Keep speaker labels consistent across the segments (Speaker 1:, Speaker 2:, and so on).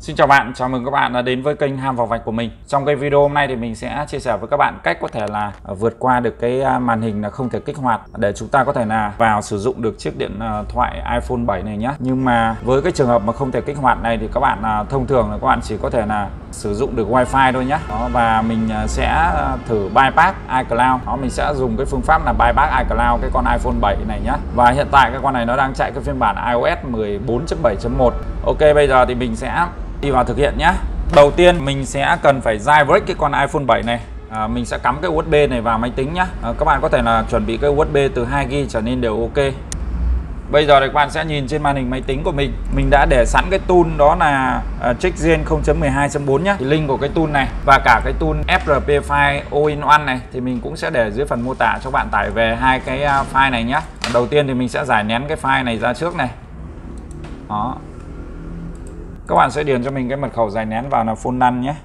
Speaker 1: Xin chào bạn, chào mừng các bạn đã đến với kênh Ham Vào Vạch của mình. Trong cái video hôm nay thì mình sẽ chia sẻ với các bạn cách có thể là vượt qua được cái màn hình là không thể kích hoạt để chúng ta có thể là vào sử dụng được chiếc điện thoại iPhone 7 này nhé. Nhưng mà với cái trường hợp mà không thể kích hoạt này thì các bạn thông thường là các bạn chỉ có thể là sử dụng được Wi-Fi thôi nhé. Và mình sẽ thử bypass iCloud. Mình sẽ dùng cái phương pháp là bypass iCloud cái con iPhone 7 này nhé. Và hiện tại cái con này nó đang chạy cái phiên bản iOS 14.7.1. Ok, bây giờ thì mình sẽ đi vào thực hiện nhé. Đầu tiên mình sẽ cần phải jailbreak cái con iPhone 7 này. Mình sẽ cắm cái USB này vào máy tính nhé. Các bạn có thể là chuẩn bị cái USB từ 2GB trở nên đều ok. Bây giờ thì các bạn sẽ nhìn trên màn hình máy tính của mình đã để sẵn cái tool đó là TrickGen 0.12.4 nhé. Link của cái tool này và cả cái tool FRP file all-in-one này thì mình cũng sẽ để dưới phần mô tả cho bạn tải về hai cái file này nhé. Đầu tiên thì mình sẽ giải nén cái file này ra trước này. Đó. Các bạn sẽ điền cho mình cái mật khẩu giải nén vào là folder nhé.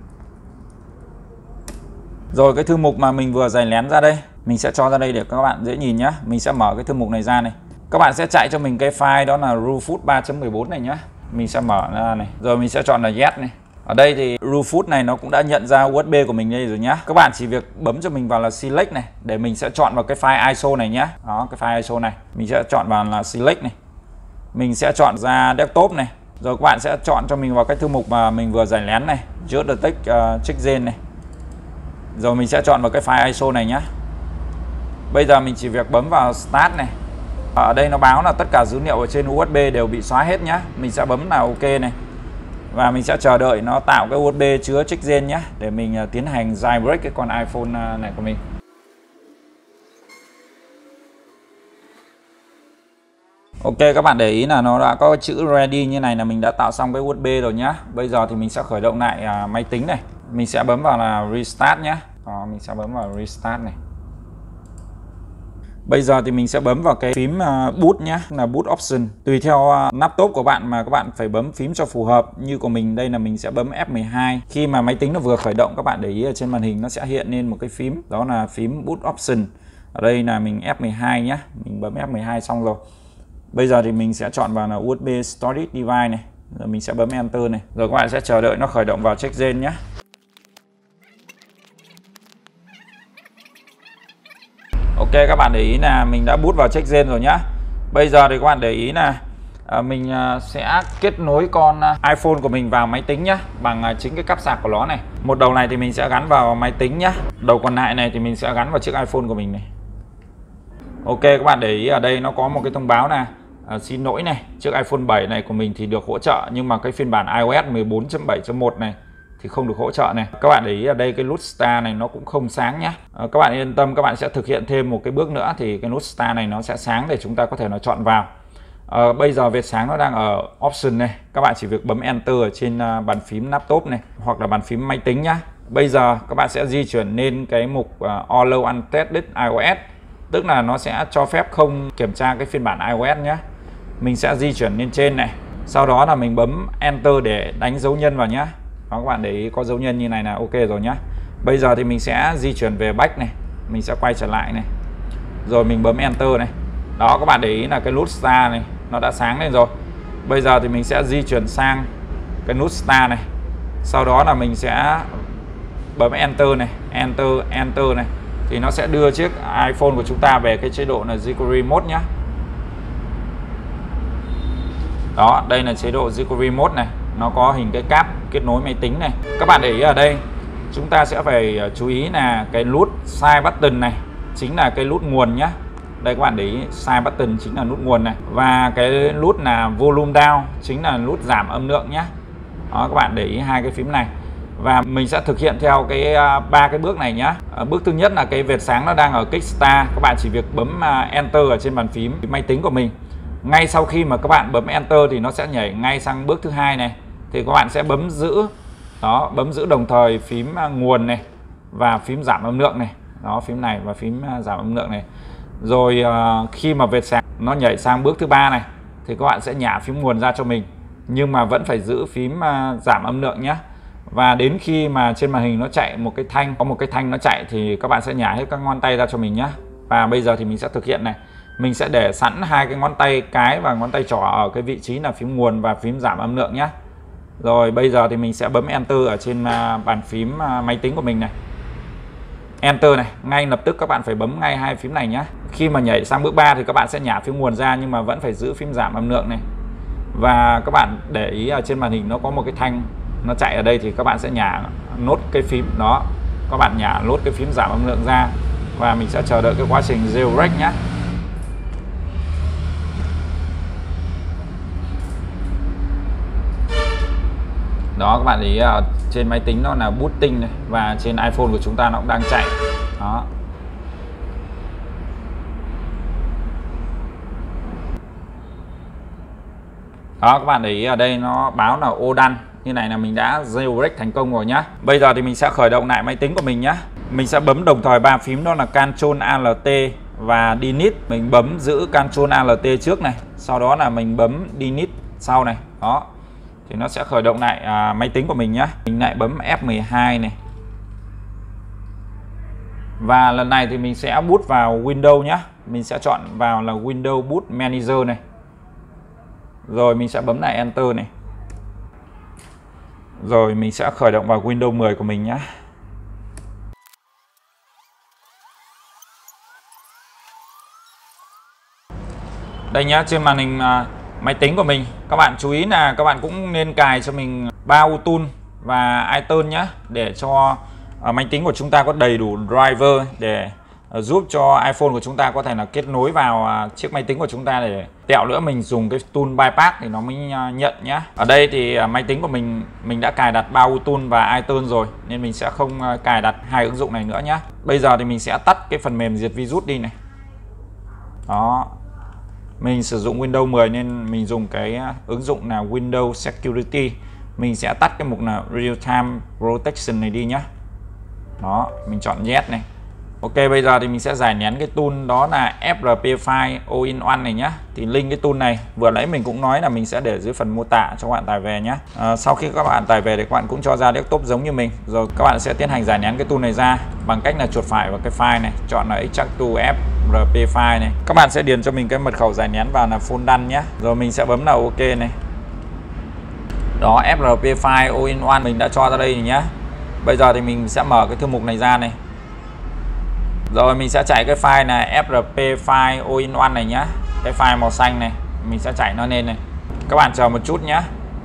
Speaker 1: Rồi cái thư mục mà mình vừa giải nén ra đây, mình sẽ cho ra đây để các bạn dễ nhìn nhé. Mình sẽ mở cái thư mục này ra này. Các bạn sẽ chạy cho mình cái file đó là Rufus 3.14 này nhé. Mình sẽ mở ra này. Rồi mình sẽ chọn là yes này. Ở đây thì Rufus này nó cũng đã nhận ra USB của mình đây rồi nhé. Các bạn chỉ việc bấm cho mình vào là select này để mình sẽ chọn vào cái file ISO này nhé. Đó, cái file ISO này. Mình sẽ chọn vào là select này. Mình sẽ chọn ra desktop này. Rồi các bạn sẽ chọn cho mình vào cái thư mục mà mình vừa giải nén này, Just the Text TrickGen này. Rồi mình sẽ chọn vào cái file ISO này nhé. Bây giờ mình chỉ việc bấm vào Start này. Ở đây nó báo là tất cả dữ liệu ở trên USB đều bị xóa hết nhé. Mình sẽ bấm là OK này. Và mình sẽ chờ đợi nó tạo cái USB chứa TrickGen nhé, để mình tiến hành jailbreak cái con iPhone này của mình. Ok, các bạn để ý là nó đã có chữ ready như này là mình đã tạo xong cái USB rồi nhá. Bây giờ thì mình sẽ khởi động lại máy tính này. Mình sẽ bấm vào là restart nhé. Đó, mình sẽ bấm vào restart này. Bây giờ thì mình sẽ bấm vào cái phím boot nhé, là boot option. Tùy theo laptop của bạn mà các bạn phải bấm phím cho phù hợp. Như của mình đây là mình sẽ bấm F12. Khi mà máy tính nó vừa khởi động, các bạn để ý ở trên màn hình nó sẽ hiện lên một cái phím, đó là phím boot option. Ở đây là mình F12 nhé. Mình bấm F12 xong rồi. Bây giờ thì mình sẽ chọn vào là USB storage device này. Rồi mình sẽ bấm enter này. Rồi các bạn sẽ chờ đợi nó khởi động vào TrickGen nhé. Ok, các bạn để ý là mình đã boot vào TrickGen rồi nhá. Bây giờ thì các bạn để ý là mình sẽ kết nối con iPhone của mình vào máy tính nhá, bằng chính cái cáp sạc của nó này. Một đầu này thì mình sẽ gắn vào máy tính nhá. Đầu còn lại này thì mình sẽ gắn vào chiếc iPhone của mình này. Ok, các bạn để ý ở đây nó có một cái thông báo là xin lỗi này, chiếc iPhone 7 này của mình thì được hỗ trợ, nhưng mà cái phiên bản iOS 14.7.1 này thì không được hỗ trợ này. Các bạn để ý ở đây cái nút Start này nó cũng không sáng nhé. Các bạn yên tâm, các bạn sẽ thực hiện thêm một cái bước nữa thì cái nút Start này nó sẽ sáng để chúng ta có thể nó chọn vào. Bây giờ vệt sáng nó đang ở option này. Các bạn chỉ việc bấm enter ở trên bàn phím laptop này hoặc là bàn phím máy tính nhá. Bây giờ các bạn sẽ di chuyển lên cái mục Allow Untested iOS, tức là nó sẽ cho phép không kiểm tra cái phiên bản iOS nhé. Mình sẽ di chuyển lên trên này. Sau đó là mình bấm enter để đánh dấu nhân vào nhé. Đó, các bạn để ý có dấu nhân như này là ok rồi nhá. Bây giờ thì mình sẽ di chuyển về back này. Mình sẽ quay trở lại này. Rồi mình bấm enter này. Đó, các bạn để ý là cái nút Start này nó đã sáng lên rồi. Bây giờ thì mình sẽ di chuyển sang cái nút Start này. Sau đó là mình sẽ bấm enter này, enter này. Thì nó sẽ đưa chiếc iPhone của chúng ta về cái chế độ là JQuery Mode nhá. Đó, đây là chế độ JQuery Mode này. Nó có hình cái cáp kết nối máy tính này. Các bạn để ý ở đây chúng ta sẽ phải chú ý là cái nút Side Button này chính là cái nút nguồn nhá. Đây các bạn để ý, Side Button chính là nút nguồn này. Và cái nút là Volume Down chính là nút giảm âm lượng nhá. Đó, các bạn để ý hai cái phím này. Và mình sẽ thực hiện theo cái ba cái bước này nhá. Bước thứ nhất là cái vệt sáng nó đang ở Kickstart. Các bạn chỉ việc bấm enter ở trên bàn phím máy tính của mình. Ngay sau khi mà các bạn bấm enter thì nó sẽ nhảy ngay sang bước thứ hai này. Thì các bạn sẽ bấm giữ. Đó, bấm giữ đồng thời phím nguồn này và phím giảm âm lượng này. Đó, phím này và phím giảm âm lượng này. Rồi khi mà vệt sáng nó nhảy sang bước thứ ba này thì các bạn sẽ nhả phím nguồn ra cho mình, nhưng mà vẫn phải giữ phím giảm âm lượng nhé. Và đến khi mà trên màn hình nó chạy một cái thanh, có một cái thanh nó chạy thì các bạn sẽ nhả hết các ngón tay ra cho mình nhé. Và bây giờ thì mình sẽ thực hiện này. Mình sẽ để sẵn hai cái ngón tay cái và ngón tay trỏ ở cái vị trí là phím nguồn và phím giảm âm lượng nhé. Rồi bây giờ thì mình sẽ bấm Enter ở trên bàn phím máy tính của mình này. Enter này, ngay lập tức các bạn phải bấm ngay hai phím này nhé. Khi mà nhảy sang bước 3 thì các bạn sẽ nhả phím nguồn ra, nhưng mà vẫn phải giữ phím giảm âm lượng này. Và các bạn để ý ở trên màn hình nó có một cái thanh nó chạy ở đây, thì các bạn sẽ nhả nốt cái phím đó. Các bạn nhả nốt cái phím giảm âm lượng ra và mình sẽ chờ đợi cái quá trình jailbreak nhé. Đó, các bạn ý trên máy tính nó là booting này, và trên iPhone của chúng ta nó cũng đang chạy. Đó. Đó, các bạn để ý ở đây nó báo là ô đăng. Như này là mình đã jailbreak thành công rồi nhá. Bây giờ thì mình sẽ khởi động lại máy tính của mình nhá. Mình sẽ bấm đồng thời ba phím, đó là Ctrl Alt và Delete. Mình bấm giữ Ctrl Alt trước này, sau đó là mình bấm Delete sau này. Đó. Thì nó sẽ khởi động lại máy tính của mình nhá. Mình lại bấm F12 này. Và lần này thì mình sẽ boot vào Windows nhá. Mình sẽ chọn vào là Windows Boot Manager này. Rồi mình sẽ bấm lại Enter này. Rồi mình sẽ khởi động vào Windows 10 của mình nhé. Đây nhá, trên màn hình máy tính của mình, các bạn chú ý là các bạn cũng nên cài cho mình Bluetooth và iTunes nhé, để cho máy tính của chúng ta có đầy đủ driver để giúp cho iPhone của chúng ta có thể là kết nối vào chiếc máy tính của chúng ta, để tẹo nữa mình dùng cái tool bypass thì nó mới nhận nhé. Ở đây thì máy tính của mình đã cài đặt Bluetooth và iTunes rồi, nên mình sẽ không cài đặt hai ứng dụng này nữa nhé. Bây giờ thì mình sẽ tắt cái phần mềm diệt virus đi này. Đó. Mình sử dụng Windows 10 nên mình dùng cái ứng dụng là Windows Security. Mình sẽ tắt cái mục là Real Time Protection này đi nhé. Đó, mình chọn Yes này. Ok, bây giờ thì mình sẽ giải nén cái tool đó là FRP File All-in-One này nhé. Thì link cái tool này vừa nãy mình cũng nói là mình sẽ để dưới phần mô tả cho các bạn tải về nhé. Sau khi các bạn tải về thì các bạn cũng cho ra desktop giống như mình. Rồi các bạn sẽ tiến hành giải nén cái tool này ra bằng cách là chuột phải vào cái file này, chọn là Extract to FRP File này. Các bạn sẽ điền cho mình cái mật khẩu giải nén vào là folder nhé. Rồi mình sẽ bấm là OK này. Đó, FRP File All-in-One mình đã cho ra đây nhé. Bây giờ thì mình sẽ mở cái thư mục này ra này. Rồi mình sẽ chạy cái file này FRP File All-in-One này nhá. Cái file màu xanh này, mình sẽ chạy nó lên này. Các bạn chờ một chút nhé.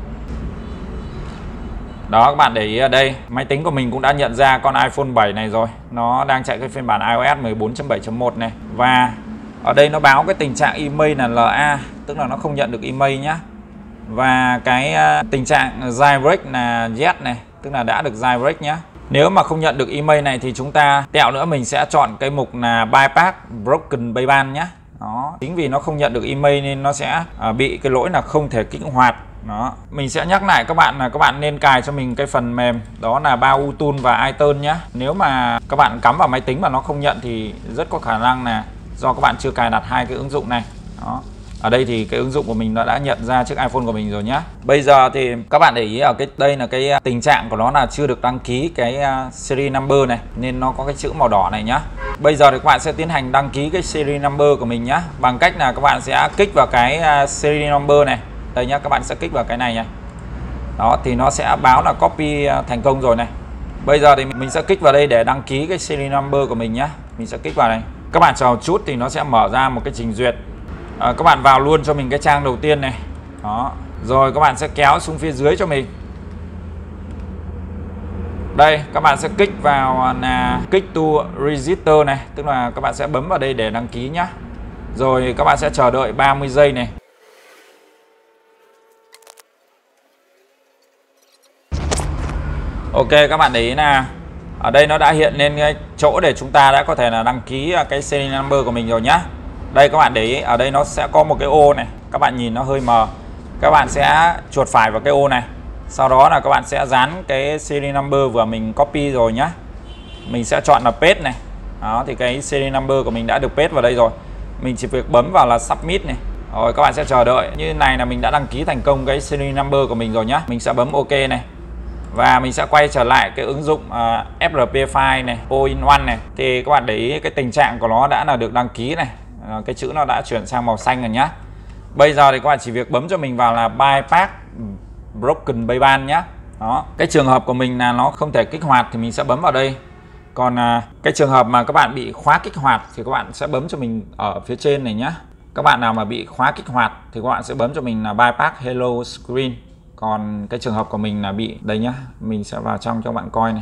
Speaker 1: Đó, các bạn để ý ở đây, máy tính của mình cũng đã nhận ra con iPhone 7 này rồi. Nó đang chạy cái phiên bản iOS 14.7.1 này. Và ở đây nó báo cái tình trạng email là LA, tức là nó không nhận được email nhá. Và cái tình trạng jailbreak là yes này, tức là đã được jailbreak nhá. Nếu mà không nhận được email này thì chúng ta tẹo nữa mình sẽ chọn cái mục là bypass broken bypass nhé. Đó, chính vì nó không nhận được email nên nó sẽ bị cái lỗi là không thể kích hoạt. Đó, mình sẽ nhắc lại các bạn là các bạn nên cài cho mình cái phần mềm đó là Bluetooth và iTunes nhé. Nếu mà các bạn cắm vào máy tính mà nó không nhận thì rất có khả năng là do các bạn chưa cài đặt hai cái ứng dụng này. Đó. Ở đây thì cái ứng dụng của mình nó đã nhận ra chiếc iPhone của mình rồi nhá. Bây giờ thì các bạn để ý ở đây là cái tình trạng của nó là chưa được đăng ký cái series number này, nên nó có cái chữ màu đỏ này nhá. Bây giờ thì các bạn sẽ tiến hành đăng ký cái series number của mình nhá, bằng cách là các bạn sẽ kích vào cái series number này. Đây nhá, các bạn sẽ kích vào cái này nhá. Đó, thì nó sẽ báo là copy thành công rồi này. Bây giờ thì mình sẽ kích vào đây để đăng ký cái series number của mình nhá. Mình sẽ kích vào này. Các bạn chờ một chút thì nó sẽ mở ra một cái trình duyệt. Các bạn vào luôn cho mình cái trang đầu tiên này. Đó. Rồi các bạn sẽ kéo xuống phía dưới cho mình. Đây, các bạn sẽ kích vào là kích to register này, tức là các bạn sẽ bấm vào đây để đăng ký nhá. Rồi các bạn sẽ chờ đợi 30 giây này. Ok, các bạn để ý là ở đây nó đã hiện lên cái chỗ để chúng ta đã có thể là đăng ký cái serial number của mình rồi nhá. Đây các bạn để ý, ở đây nó sẽ có một cái ô này, các bạn nhìn nó hơi mờ. Các bạn sẽ chuột phải vào cái ô này. Sau đó là các bạn sẽ dán cái serial number vừa mình copy rồi nhá. Mình sẽ chọn là paste này. Đó, thì cái serial number của mình đã được paste vào đây rồi. Mình chỉ việc bấm vào là submit này. Rồi các bạn sẽ chờ đợi. Như này là mình đã đăng ký thành công cái serial number của mình rồi nhá. Mình sẽ bấm OK này. Và mình sẽ quay trở lại cái ứng dụng FRP File này, All-in-One này. Thì các bạn để ý cái tình trạng của nó đã là được đăng ký này. Cái chữ nó đã chuyển sang màu xanh rồi nhá. Bây giờ thì các bạn chỉ việc bấm cho mình vào là bypass broken bayban nhé. Đó, cái trường hợp của mình là nó không thể kích hoạt thì mình sẽ bấm vào đây. Còn cái trường hợp mà các bạn bị khóa kích hoạt thì các bạn sẽ bấm cho mình ở phía trên này nhé. Các bạn nào mà bị khóa kích hoạt thì các bạn sẽ bấm cho mình là bypass hello screen. Còn cái trường hợp của mình là bị đây nhá, mình sẽ vào trong cho bạn coi này.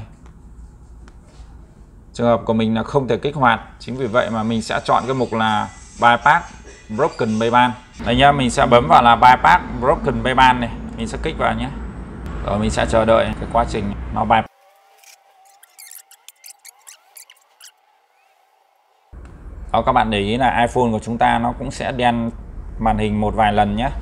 Speaker 1: Trường hợp của mình là không thể kích hoạt, chính vì vậy mà mình sẽ chọn cái mục là bypass broken bayban. Đây nhá, mình sẽ bấm vào là bypass broken bayban này, mình sẽ kích vào nhé. Rồi mình sẽ chờ đợi cái quá trình nó bypass. Đó, các bạn để ý là iPhone của chúng ta nó cũng sẽ đen màn hình một vài lần nhé.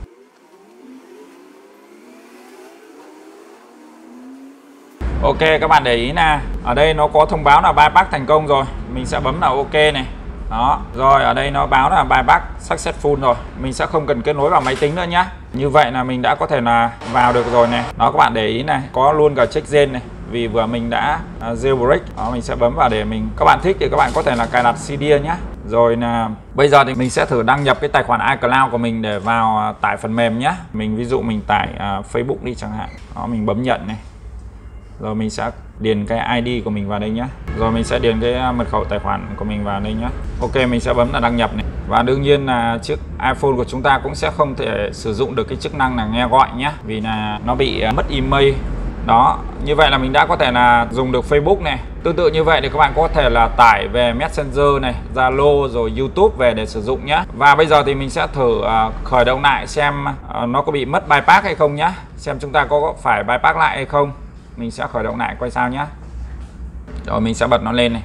Speaker 1: Ok, các bạn để ý là ở đây nó có thông báo là bypass thành công rồi, mình sẽ bấm vào OK này. Đó, rồi ở đây nó báo là bypass successful rồi, mình sẽ không cần kết nối vào máy tính nữa nhá. Như vậy là mình đã có thể là vào được rồi này. Đó, các bạn để ý này, có luôn cả check gen này, vì vừa mình đã jailbreak. Đó, mình sẽ bấm vào để mình, các bạn thích thì các bạn có thể là cài đặt CD nhá. Rồi là bây giờ thì mình sẽ thử đăng nhập cái tài khoản iCloud của mình để vào tải phần mềm nhé. Mình ví dụ mình tải Facebook đi chẳng hạn. Đó, mình bấm nhận này. Rồi mình sẽ điền cái ID của mình vào đây nhé. Rồi mình sẽ điền cái mật khẩu tài khoản của mình vào đây nhé. Ok, mình sẽ bấm là đăng nhập này. Và đương nhiên là chiếc iPhone của chúng ta cũng sẽ không thể sử dụng được cái chức năng là nghe gọi nhé, vì là nó bị mất email. Đó, như vậy là mình đã có thể là dùng được Facebook này. Tương tự như vậy thì các bạn có thể là tải về Messenger này, Zalo rồi YouTube về để sử dụng nhé. Và bây giờ thì mình sẽ thử khởi động lại xem nó có bị mất bypass hay không nhé. Xem chúng ta có phải bypass lại hay không. Mình sẽ khởi động lại coi sao nhé. Rồi mình sẽ bật nó lên này.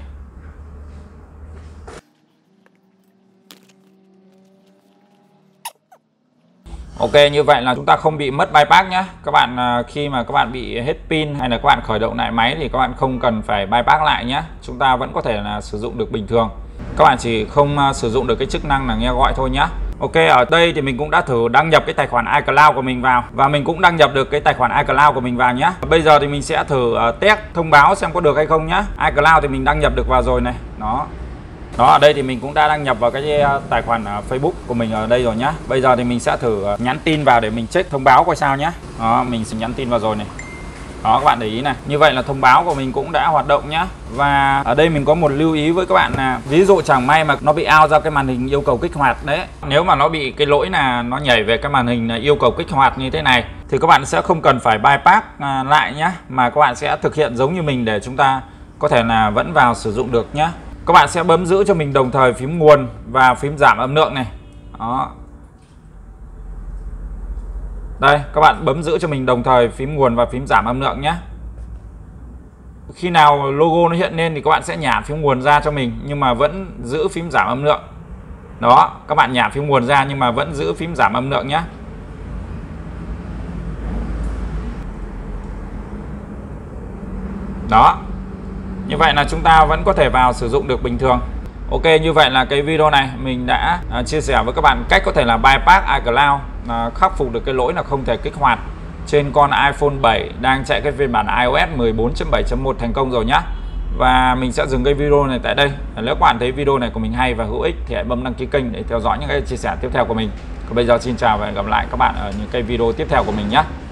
Speaker 1: Ok, như vậy là chúng ta không bị mất bypass nhé. Các bạn khi mà các bạn bị hết pin hay là các bạn khởi động lại máy thì các bạn không cần phải bypass lại nhé. Chúng ta vẫn có thể là sử dụng được bình thường. Các bạn chỉ không sử dụng được cái chức năng là nghe gọi thôi nhé. Ok, ở đây thì mình cũng đã thử đăng nhập cái tài khoản iCloud của mình vào. Và mình cũng đăng nhập được cái tài khoản iCloud của mình vào nhé. Bây giờ thì mình sẽ thử test thông báo xem có được hay không nhé. iCloud thì mình đăng nhập được vào rồi này. Đó, ở đây thì mình cũng đã đăng nhập vào cái tài khoản Facebook của mình ở đây rồi nhá. Bây giờ thì mình sẽ thử nhắn tin vào để mình check thông báo coi sao nhé. Đó, mình sẽ nhắn tin vào rồi này. Đó, các bạn để ý này, như vậy là thông báo của mình cũng đã hoạt động nhá. Và ở đây mình có một lưu ý với các bạn là ví dụ chẳng may mà nó bị out ra cái màn hình yêu cầu kích hoạt đấy. Nếu mà nó bị cái lỗi là nó nhảy về cái màn hình là yêu cầu kích hoạt như thế này thì các bạn sẽ không cần phải bypass lại nhá, mà các bạn sẽ thực hiện giống như mình để chúng ta có thể là vẫn vào sử dụng được nhá. Các bạn sẽ bấm giữ cho mình đồng thời phím nguồn và phím giảm âm lượng này. Đó. Đây, các bạn bấm giữ cho mình đồng thời phím nguồn và phím giảm âm lượng nhé. Khi nào logo nó hiện lên thì các bạn sẽ nhả phím nguồn ra cho mình nhưng mà vẫn giữ phím giảm âm lượng. Đó, các bạn nhả phím nguồn ra nhưng mà vẫn giữ phím giảm âm lượng nhé. Đó. Như vậy là chúng ta vẫn có thể vào sử dụng được bình thường. Ok, như vậy là cái video này mình đã chia sẻ với các bạn cách có thể là bypass iCloud, khắc phục được cái lỗi là không thể kích hoạt trên con iPhone 7 đang chạy cái phiên bản iOS 14.7.1 thành công rồi nhá. Và mình sẽ dừng cái video này tại đây. Nếu các bạn thấy video này của mình hay và hữu ích thì hãy bấm đăng ký kênh để theo dõi những cái chia sẻ tiếp theo của mình. Còn bây giờ xin chào và hẹn gặp lại các bạn ở những cái video tiếp theo của mình nhé.